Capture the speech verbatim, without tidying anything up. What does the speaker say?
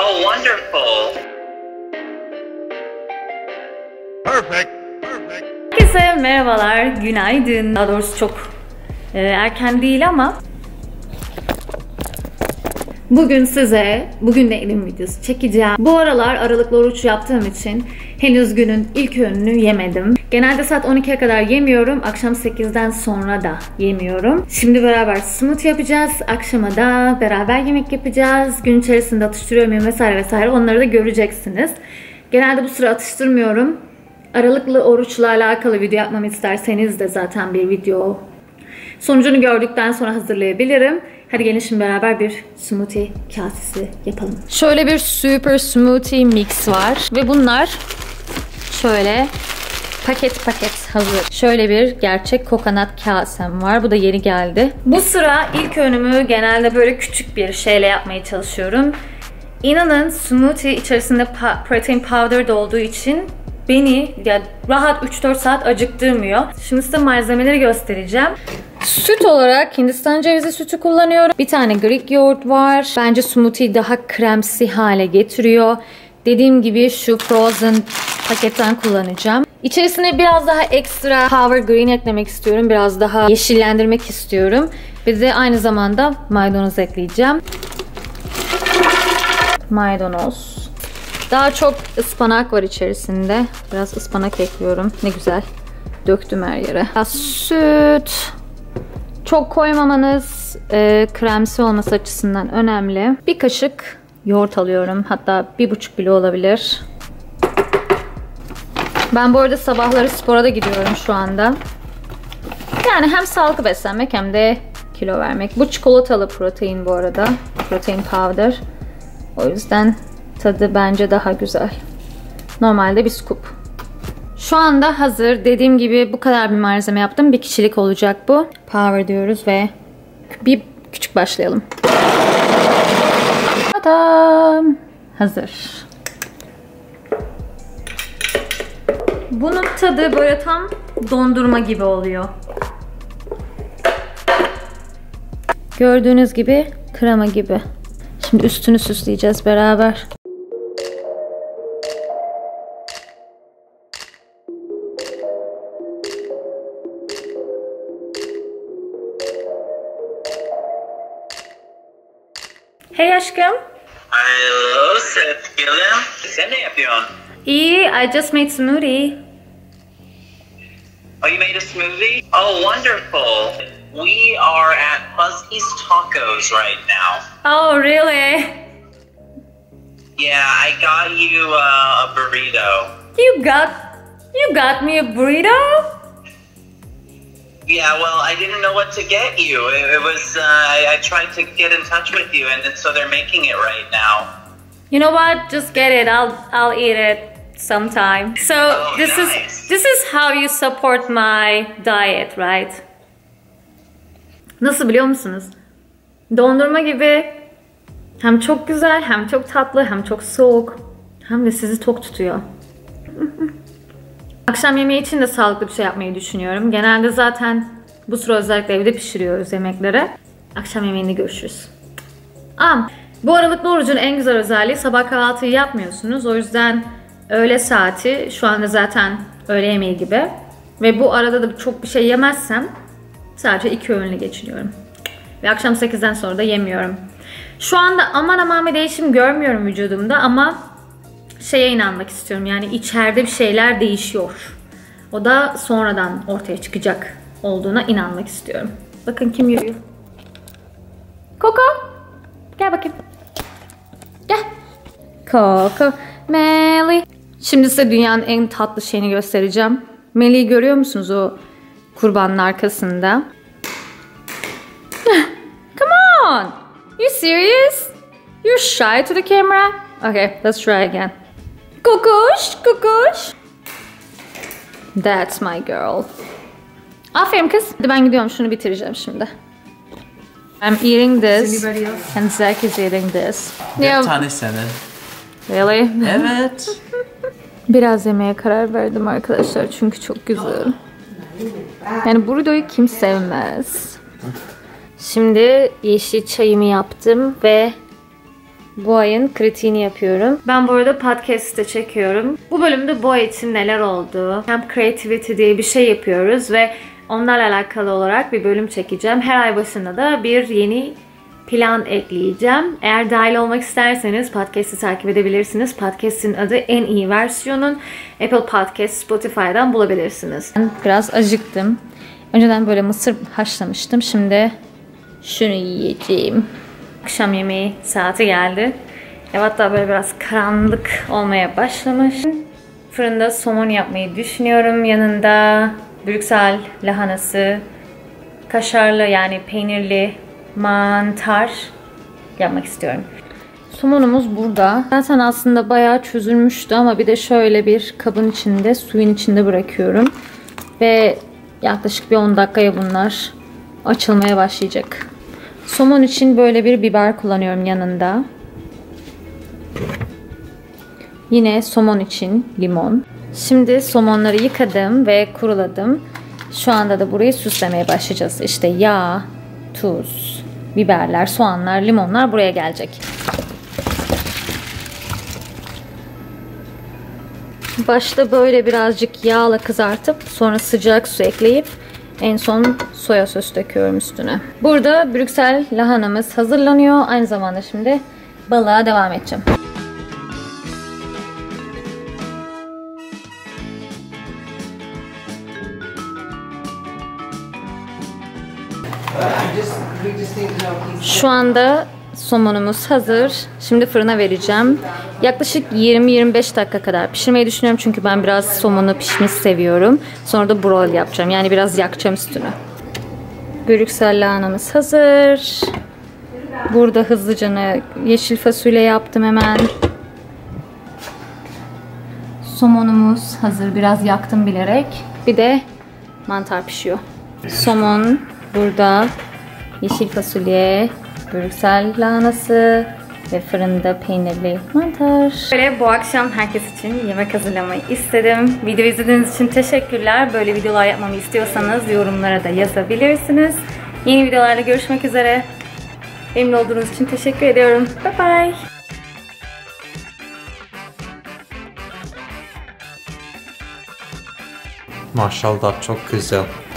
Oh, wonderful. Perfect. Perfect. Herkese merhabalar, günaydın. Daha doğrusu çok e, erken değil ama bugün size bugün de elim videosu çekeceğim. Bu aralar aralıklı oruç yaptığım için henüz günün ilk öğününü yemedim. Genelde saat on ikiye kadar yemiyorum. Akşam sekizden sonra da yemiyorum. Şimdi beraber smoothie yapacağız. Akşama da beraber yemek yapacağız. Gün içerisinde atıştırıyor muyum vesaire vesaire, onları da göreceksiniz. Genelde bu sıra atıştırmıyorum. Aralıklı oruçla alakalı video yapmamı isterseniz de zaten bir video sonucunu gördükten sonra hazırlayabilirim. Hadi gelin şimdi beraber bir smoothie kasesi yapalım. Şöyle bir super smoothie mix var ve bunlar şöyle paket paket hazır. Şöyle bir gerçek kokonat kasem var. Bu da yeni geldi. Bu sıra ilk öğünümü genelde böyle küçük bir şeyle yapmaya çalışıyorum. İnanın smoothie içerisinde protein powder da olduğu için beni ya rahat üç dört saat acıktırmıyor. Şimdi size malzemeleri göstereceğim. Süt olarak Hindistan cevizi sütü kullanıyorum. Bir tane Greek yoğurt var. Bence smoothie daha kremsi hale getiriyor. Dediğim gibi şu frozen paketten kullanacağım. İçerisine biraz daha ekstra power green eklemek istiyorum. Biraz daha yeşillendirmek istiyorum. Bir de aynı zamanda maydanoz ekleyeceğim. Maydanoz. Daha çok ıspanak var içerisinde. Biraz ıspanak ekliyorum. Ne güzel. Döktüm her yere. Biraz süt. Çok koymamanız e, kremsi olması açısından önemli. Bir kaşık yoğurt alıyorum. Hatta bir buçuk bile olabilir. Ben bu arada sabahları spora da gidiyorum şu anda. Yani hem sağlıklı beslenmek hem de kilo vermek. Bu çikolatalı protein bu arada. Protein powder. O yüzden tadı bence daha güzel. Normalde bir scoop. Şu anda hazır. Dediğim gibi bu kadar bir malzeme yaptım. Bir kişilik olacak bu. Power diyoruz ve bir küçük başlayalım. Tadam! Hazır. Bunun tadı böyle tam dondurma gibi oluyor. Gördüğünüz gibi krema gibi. Şimdi üstünü süsleyeceğiz beraber. Hey aşkım. Hello, sevgilim. Sen ne yapıyorsun? İyi, I just made smoothie. Oh, you made a smoothie? Oh, wonderful. We are at Fuzzy's Tacos right now. Oh, really? Yeah, I got you uh, a burrito. You got, you got me a burrito? Yeah, well, I didn't know what to get you. It, it was, uh, I, I tried to get in touch with you, and, and so they're making it right now. You know what? Just get it. I'll, I'll eat it sometime. So Oh, this nice. is, this is how you support my diet, right? Nasıl biliyor musunuz? Dondurma gibi hem çok güzel, hem çok tatlı, hem çok soğuk, hem de sizi tok tutuyor. Akşam yemeği için de sağlıklı bir şey yapmayı düşünüyorum. Genelde zaten bu sıra özellikle evde pişiriyoruz yemekleri. Akşam yemeğinde görüşürüz. Aa, bu aralıklı orucun en güzel özelliği sabah kahvaltıyı yapmıyorsunuz. O yüzden öğle saati şu anda zaten öğle yemeği gibi. Ve bu arada da çok bir şey yemezsem sadece iki öğünle geçiniyorum. Ve akşam sekizden sonra da yemiyorum. Şu anda aman aman bir değişim görmüyorum vücudumda ama şeye inanmak istiyorum. Yani içeride bir şeyler değişiyor. O da sonradan ortaya çıkacak olduğuna inanmak istiyorum. Bakın kim yürüyor. Coco. Gel bakayım. Gel. Coco. Melly. Şimdi size dünyanın en tatlı şeyini göstereceğim. Melly'yi görüyor musunuz o kurbanın arkasında? Come on. You serious? You're shy to the camera? Okay, let's try again. Kukuş, kukuş. That's my girl. Aferin kız. Hadi ben gidiyorum, şunu bitireceğim şimdi. I'm eating this and Zach is eating this. Bir tane senin. Really? Evet. Biraz yemeye karar verdim arkadaşlar çünkü çok güzel. Yani burrido'yu kim sevmez? Şimdi yeşil çayımı yaptım ve Bu ayın kritiğini yapıyorum. Ben bu arada podcast'te çekiyorum. Bu bölümde bu ay için neler oldu? Camp Creativity diye bir şey yapıyoruz ve onlarla alakalı olarak bir bölüm çekeceğim. Her ay başında da bir yeni plan ekleyeceğim. Eğer dahil olmak isterseniz podcast'i takip edebilirsiniz. Podcast'in adı En İyi Versiyonun. Apple Podcast, Spotify'dan bulabilirsiniz. Ben biraz acıktım. Önceden böyle mısır haşlamıştım. Şimdi şunu yiyeceğim. Akşam yemeği saati geldi. Ev hatta böyle biraz karanlık olmaya başlamış. Fırında somon yapmayı düşünüyorum. Yanında Brüksel lahanası, kaşarlı yani peynirli mantar yapmak istiyorum. Somonumuz burada. Zaten aslında bayağı çözülmüştü ama bir de şöyle bir kabın içinde, suyun içinde bırakıyorum. Ve yaklaşık bir on dakikaya bunlar açılmaya başlayacak. Somon için böyle bir biber kullanıyorum yanında. Yine somon için limon. Şimdi somonları yıkadım ve kuruladım. Şu anda da burayı süslemeye başlayacağız. İşte yağ, tuz, biberler, soğanlar, limonlar buraya gelecek. Başta böyle birazcık yağla kızartıp sonra sıcak su ekleyip en son soya sosu döküyorum üstüne. Burada Brüksel lahanamız hazırlanıyor. Aynı zamanda şimdi balığa devam edeceğim. Şu anda somonumuz hazır. Şimdi fırına vereceğim. Yaklaşık yirmi yirmi beş dakika kadar pişirmeyi düşünüyorum. Çünkü ben biraz somonu pişmiş seviyorum. Sonra da broil yapacağım. Yani biraz yakacağım üstünü. Brüksel lahanamız hazır. Burada hızlıca yeşil fasulye yaptım hemen. Somonumuz hazır. Biraz yaktım bilerek. Bir de mantar pişiyor. Somon burada. Yeşil fasulye, Brüksel lahanası ve fırında peynirli mantar. Böyle bu akşam herkes için yemek hazırlamayı istedim. Video izlediğiniz için teşekkürler. Böyle videolar yapmamı istiyorsanız yorumlara da yazabilirsiniz. Yeni videolarla görüşmek üzere. Benimle olduğunuz için teşekkür ediyorum. Bye bye. Maşallah çok güzel.